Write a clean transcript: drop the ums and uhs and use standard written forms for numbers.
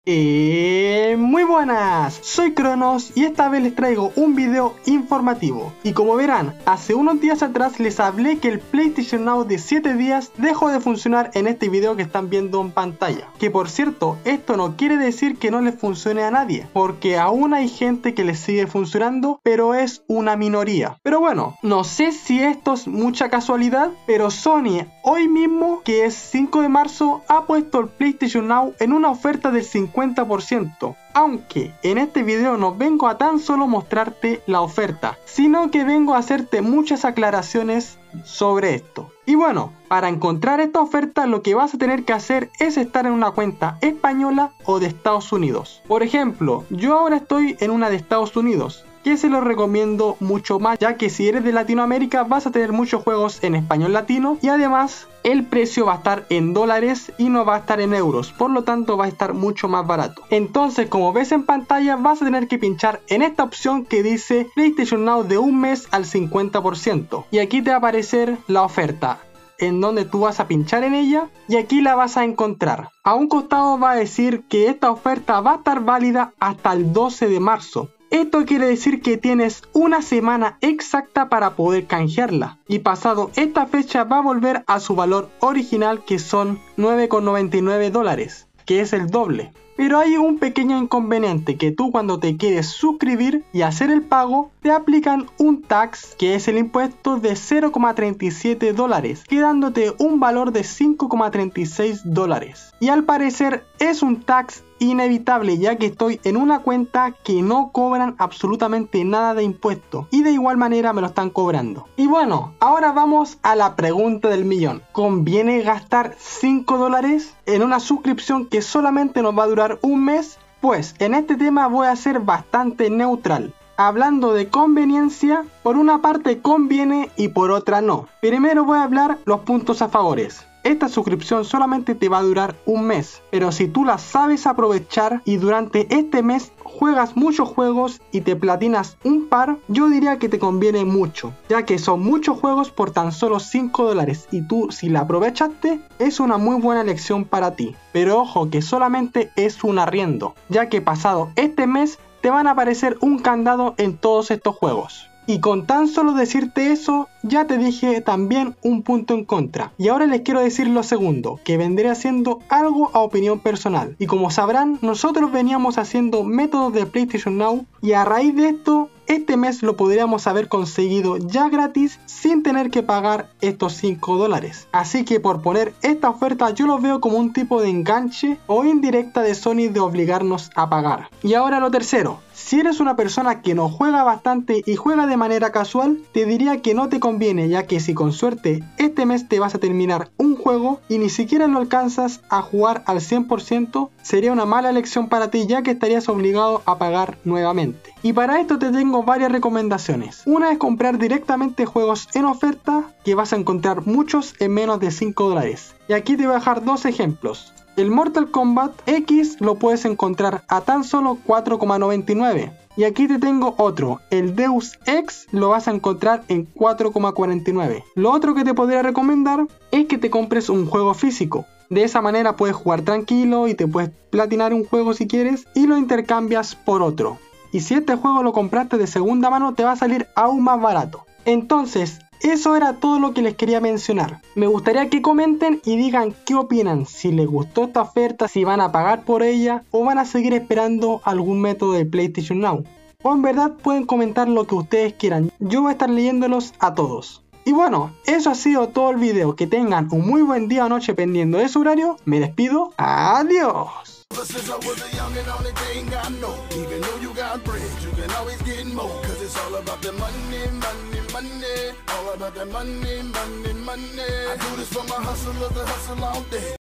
Muy buenas, soy Cronos y esta vez les traigo un video informativo. Y como verán, hace unos días atrás les hablé que el PlayStation Now de 7 días dejó de funcionar en este video que están viendo en pantalla. Que por cierto, esto no quiere decir que no les funcione a nadie, porque aún hay gente que les sigue funcionando, pero es una minoría. Pero bueno, no sé si esto es mucha casualidad, pero Sony hoy mismo, que es 5 de marzo, ha puesto el PlayStation Now en una oferta del 50%. Aunque en este video no vengo a tan solo mostrarte la oferta, sino que vengo a hacerte muchas aclaraciones sobre esto. Y bueno, para encontrar esta oferta lo que vas a tener que hacer es estar en una cuenta española o de Estados Unidos. Por ejemplo, yo ahora estoy en una de Estados Unidos, que se lo recomiendo mucho más, ya que si eres de Latinoamérica vas a tener muchos juegos en español latino y además el precio va a estar en dólares y no va a estar en euros, por lo tanto va a estar mucho más barato. Entonces, como ves en pantalla, vas a tener que pinchar en esta opción que dice PlayStation Now de un mes al 50% y aquí te va a aparecer la oferta, en donde tú vas a pinchar en ella y aquí la vas a encontrar. A un costado va a decir que esta oferta va a estar válida hasta el 12 de marzo. Esto quiere decir que tienes una semana exacta para poder canjearla y pasado esta fecha va a volver a su valor original, que son $9,99, que es el doble. Pero hay un pequeño inconveniente, que tú cuando te quieres suscribir y hacer el pago te aplican un tax, que es el impuesto de $0,37, quedándote un valor de $5,36. Y al parecer es un tax inevitable, ya que estoy en una cuenta que no cobran absolutamente nada de impuesto y de igual manera me lo están cobrando. Y bueno, ahora vamos a la pregunta del millón. ¿Conviene gastar $5 en una suscripción que solamente nos va a durar un mes? Pues en este tema voy a ser bastante neutral. Hablando de conveniencia, por una parte conviene y por otra no. Primero voy a hablar los puntos a favores. Esta suscripción solamente te va a durar un mes, pero si tú la sabes aprovechar y durante este mes juegas muchos juegos y te platinas un par, yo diría que te conviene mucho, ya que son muchos juegos por tan solo $5 y tú, si la aprovechaste, es una muy buena elección para ti. Pero ojo que solamente es un arriendo, ya que pasado este mes te van a aparecer un candado en todos estos juegos. Y con tan solo decirte eso, ya te dije también un punto en contra. Y ahora les quiero decir lo segundo, que vendré haciendo algo a opinión personal. Y como sabrán, nosotros veníamos haciendo métodos de PlayStation Now y a raíz de esto, este mes lo podríamos haber conseguido ya gratis sin tener que pagar estos $5. Así que por poner esta oferta yo lo veo como un tipo de enganche o indirecta de Sony de obligarnos a pagar. Y ahora lo tercero. Si eres una persona que no juega bastante y juega de manera casual, te diría que no te conviene, ya que si con suerte este mes te vas a terminar un juego y ni siquiera lo alcanzas a jugar al 100%, sería una mala elección para ti, ya que estarías obligado a pagar nuevamente. Y para esto te tengo varias recomendaciones. Una es comprar directamente juegos en oferta, que vas a encontrar muchos en menos de $5. Y aquí te voy a dejar dos ejemplos. El Mortal Kombat X lo puedes encontrar a tan solo $4,99. Y aquí te tengo otro, el Deus Ex lo vas a encontrar en $4,49. Lo otro que te podría recomendar es que te compres un juego físico. De esa manera puedes jugar tranquilo y te puedes platinar un juego si quieres y lo intercambias por otro. Y si este juego lo compraste de segunda mano te va a salir aún más barato. Entonces, eso era todo lo que les quería mencionar. Me gustaría que comenten y digan qué opinan, si les gustó esta oferta, si van a pagar por ella o van a seguir esperando algún método de PlayStation Now. O en verdad pueden comentar lo que ustedes quieran, yo voy a estar leyéndolos a todos. Y bueno, eso ha sido todo el video. Que tengan un muy buen día o noche dependiendo de su horario. Me despido. Adiós. Since I was a youngin' only thing I know, even though you got bread, you can always get more. Cause it's all about the money, money, money. All about the money, money, money. I do this for my hustlers, the hustle all day.